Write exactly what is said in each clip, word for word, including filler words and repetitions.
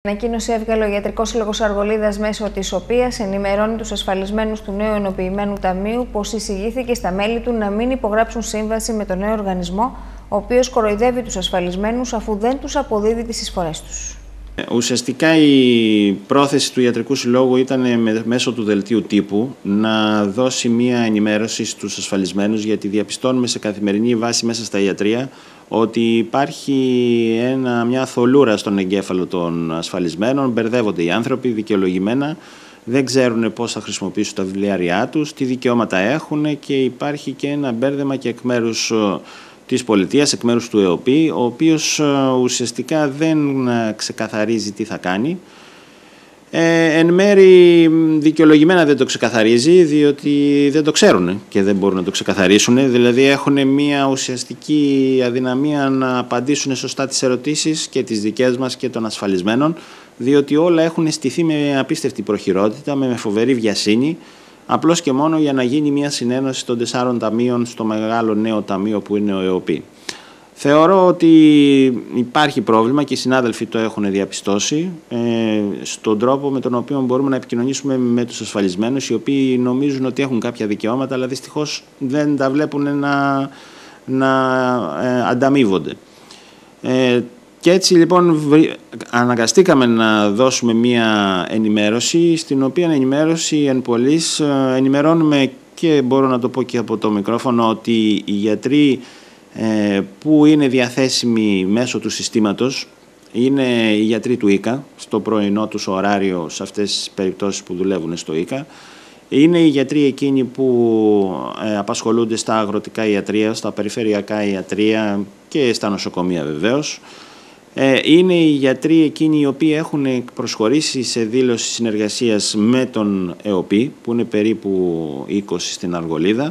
Ανακοίνωση έβγαλε ο Ιατρικός Σύλλογος Αργολίδας, μέσω της οποίας ενημερώνει τους ασφαλισμένους του νέου ενοποιημένου ταμείου πως εισηγήθηκε στα μέλη του να μην υπογράψουν σύμβαση με τον νέο οργανισμό, ο οποίος κοροϊδεύει τους ασφαλισμένους αφού δεν τους αποδίδει τις εισφορές τους. Ουσιαστικά η πρόθεση του Ιατρικού Συλλόγου ήταν μέσω του δελτίου τύπου να δώσει μία ενημέρωση στους ασφαλισμένους, γιατί διαπιστώνουμε σε καθημερινή βάση μέσα στα ιατρεία ότι υπάρχει ένα, μια θολούρα στον εγκέφαλο των ασφαλισμένων, μπερδεύονται οι άνθρωποι δικαιολογημένα, δεν ξέρουν πώς θα χρησιμοποιήσουν τα βιβλιάρια τους, τι δικαιώματα έχουν, και υπάρχει και ένα μπέρδεμα και εκ μέρους της πολιτείας, εκ μέρους του ΕΟΠΗ, ο οποίος ουσιαστικά δεν ξεκαθαρίζει τι θα κάνει. Ε, εν μέρει δικαιολογημένα δεν το ξεκαθαρίζει, διότι δεν το ξέρουν και δεν μπορούν να το ξεκαθαρίσουν. Δηλαδή έχουν μια ουσιαστική αδυναμία να απαντήσουν σωστά τις ερωτήσεις και τις δικές μας και των ασφαλισμένων, διότι όλα έχουν στηθεί με απίστευτη προχειρότητα, με φοβερή βιασύνη, απλώς και μόνο για να γίνει μια συνένωση των τεσσάρων ταμείων στο μεγάλο νέο ταμείο που είναι ο ΕΟΠΗ. Θεωρώ ότι υπάρχει πρόβλημα και οι συνάδελφοι το έχουν διαπιστώσει ε, στον τρόπο με τον οποίο μπορούμε να επικοινωνήσουμε με τους ασφαλισμένους, οι οποίοι νομίζουν ότι έχουν κάποια δικαιώματα, αλλά δυστυχώς δεν τα βλέπουν να, να ε, ανταμείβονται. Ε, και έτσι λοιπόν αναγκαστήκαμε να δώσουμε μία ενημέρωση, στην οποία ενημέρωση εν πολλής ενημερώνουμε, και μπορώ να το πω και από το μικρόφωνο, ότι οι γιατροί που είναι διαθέσιμοι μέσω του συστήματος είναι οι γιατροί του ΙΚΑ, στο πρωινό τους ωράριο, σε αυτές τις περιπτώσεις που δουλεύουν στο ΙΚΑ. Είναι οι γιατροί εκείνοι που απασχολούνται στα αγροτικά ιατρεία, στα περιφερειακά ιατρεία και στα νοσοκομεία βεβαίως. Είναι οι γιατροί εκείνοι οι οποίοι έχουν προσχωρήσει σε δήλωση συνεργασίας με τον ΕΟΠΗ, που είναι περίπου είκοσι στην Αργολίδα.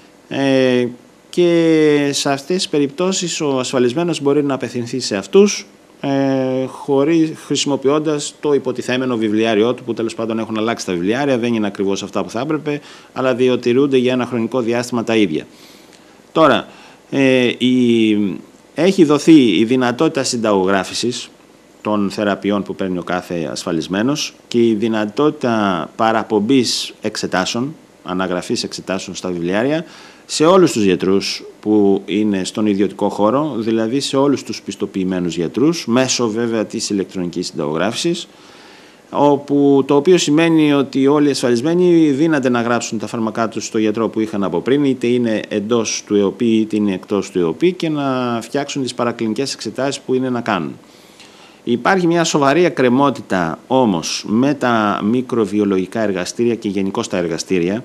Και σε αυτές τις περιπτώσεις ο ασφαλισμένος μπορεί να απευθυνθεί σε αυτούς ε, χωρίς, χρησιμοποιώντας το υποτιθέμενο βιβλιάριό του, που τέλος πάντων έχουν αλλάξει τα βιβλιάρια, δεν είναι ακριβώς αυτά που θα έπρεπε, αλλά διατηρούνται για ένα χρονικό διάστημα τα ίδια. Τώρα, ε, η, έχει δοθεί η δυνατότητα συνταγογράφησης των θεραπείων που παίρνει ο κάθε ασφαλισμένος και η δυνατότητα παραπομπής εξετάσεων, αναγραφής εξετάσεων στα βιβλιάρια, σε όλους τους γιατρούς που είναι στον ιδιωτικό χώρο, δηλαδή σε όλους τους πιστοποιημένους γιατρούς, μέσω βέβαια της ηλεκτρονικής συνταγογράφησης, όπου, το οποίο σημαίνει ότι όλοι οι ασφαλισμένοι δύναται να γράψουν τα φάρμακά τους στο γιατρό που είχαν από πριν, είτε είναι εντός του ΕΟΠΗ είτε είναι εκτός του ΕΟΠΗ, και να φτιάξουν τις παρακλινικές εξετάσεις που είναι να κάνουν. Υπάρχει μια σοβαρή εκκρεμότητα όμως με τα μικροβιολογικά εργαστήρια και γενικώς τα εργαστήρια,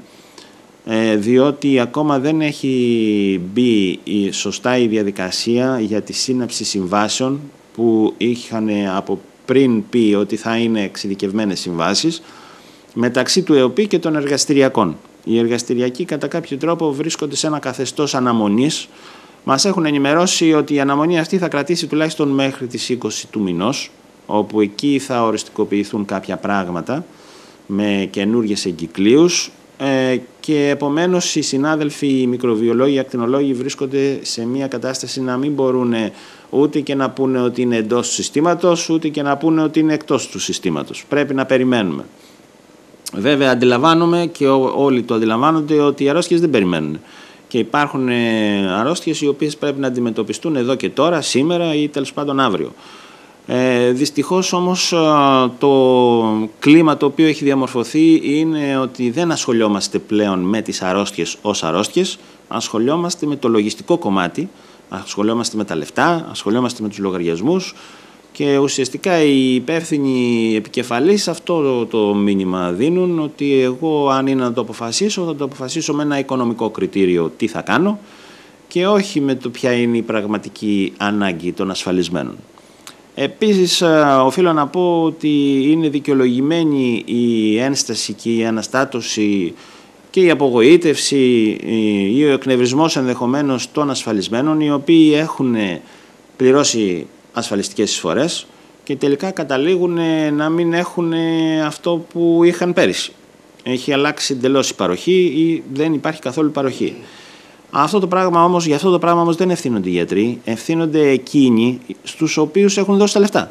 διότι ακόμα δεν έχει μπει σωστά η διαδικασία για τη σύναψη συμβάσεων που είχαν από πριν πει ότι θα είναι εξειδικευμένες συμβάσεις μεταξύ του ΕΟΠΗ και των εργαστηριακών. Οι εργαστηριακοί κατά κάποιο τρόπο βρίσκονται σε ένα καθεστώς αναμονής. Μας έχουν ενημερώσει ότι η αναμονή αυτή θα κρατήσει τουλάχιστον μέχρι τις είκοσι του μηνός, όπου εκεί θα οριστικοποιηθούν κάποια πράγματα με καινούργιες εγκυκλίους, και επομένως οι συνάδελφοι, οι μικροβιολόγοι, οι ακτινολόγοι βρίσκονται σε μια κατάσταση να μην μπορούν ούτε και να πούνε ότι είναι εντός του συστήματος, ούτε και να πούνε ότι είναι εκτός του συστήματος. Πρέπει να περιμένουμε. Βέβαια αντιλαμβάνομαι, και όλοι το αντιλαμβάνονται, ότι οι αρρώστιες δεν περιμένουν. Και υπάρχουν αρρώστιες οι οποίες πρέπει να αντιμετωπιστούν εδώ και τώρα, σήμερα ή τέλος πάντων αύριο. Ε, δυστυχώς όμως το κλίμα το οποίο έχει διαμορφωθεί είναι ότι δεν ασχολιόμαστε πλέον με τις αρρώστιες ως αρρώστιες, ασχολιόμαστε με το λογιστικό κομμάτι, ασχολιόμαστε με τα λεφτά, ασχολιόμαστε με τους λογαριασμούς, και ουσιαστικά οι υπεύθυνοι επικεφαλής αυτό το, το μήνυμα δίνουν, ότι εγώ αν είναι να το αποφασίσω θα το αποφασίσω με ένα οικονομικό κριτήριο τι θα κάνω και όχι με το ποια είναι η πραγματική ανάγκη των ασφαλισμένων. Επίσης, οφείλω να πω ότι είναι δικαιολογημένη η ένσταση και η αναστάτωση και η απογοήτευση ή ο εκνευρισμός ενδεχομένως των ασφαλισμένων, οι οποίοι έχουν πληρώσει ασφαλιστικές εισφορές και τελικά καταλήγουν να μην έχουν αυτό που είχαν πέρυσι. Έχει αλλάξει εντελώς η παροχή ή δεν υπάρχει καθόλου παροχή. Αυτό το πράγμα όμως, για αυτό το πράγμα όμως δεν ευθύνονται οι γιατροί, ευθύνονται εκείνοι στους οποίους έχουν δώσει τα λεφτά.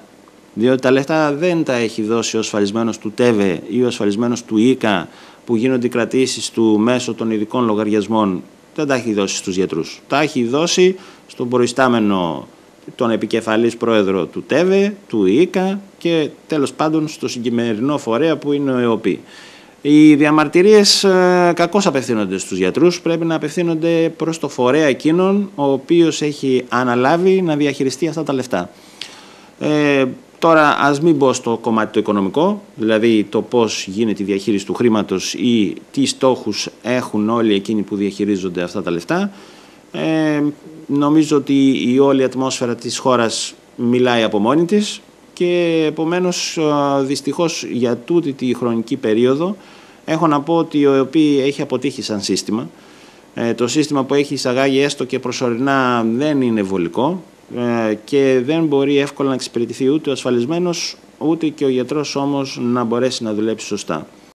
Διότι τα λεφτά δεν τα έχει δώσει ο ασφαλισμένος του ΤΕΒΕ ή ο ασφαλισμένος του ΙΚΑ που γίνονται οι κρατήσεις του μέσω των ειδικών λογαριασμών. Δεν τα έχει δώσει στους γιατρούς. Τα έχει δώσει στον προϊστάμενο, τον επικεφαλής πρόεδρο του ΤΕΒΕ, του ΙΚΑ και τέλος πάντων στο συγκεκριμένο φορέα που είναι ο ΕΟΠΗ. Οι διαμαρτυρίες ε, κακώς απευθύνονται στους γιατρούς, πρέπει να απευθύνονται προς το φορέα εκείνον ο οποίος έχει αναλάβει να διαχειριστεί αυτά τα λεφτά. Ε, τώρα ας μην μπω στο κομμάτι το οικονομικό, δηλαδή το πώς γίνεται η διαχείριση του χρήματος ή τι στόχους έχουν όλοι εκείνοι που διαχειρίζονται αυτά τα λεφτά. Ε, νομίζω ότι η όλη ατμόσφαιρα της χώρας μιλάει από μόνη της και επομένως δυστυχώς για τούτη τη χρονική περίοδο έχω να πω ότι ο ΕΟΠΗ έχει αποτύχει σαν σύστημα. Ε, το σύστημα που έχει εισαγάγει έστω και προσωρινά δεν είναι βολικό ε, και δεν μπορεί εύκολα να εξυπηρετηθεί ούτε ο ασφαλισμένος ούτε και ο γιατρός όμως να μπορέσει να δουλέψει σωστά.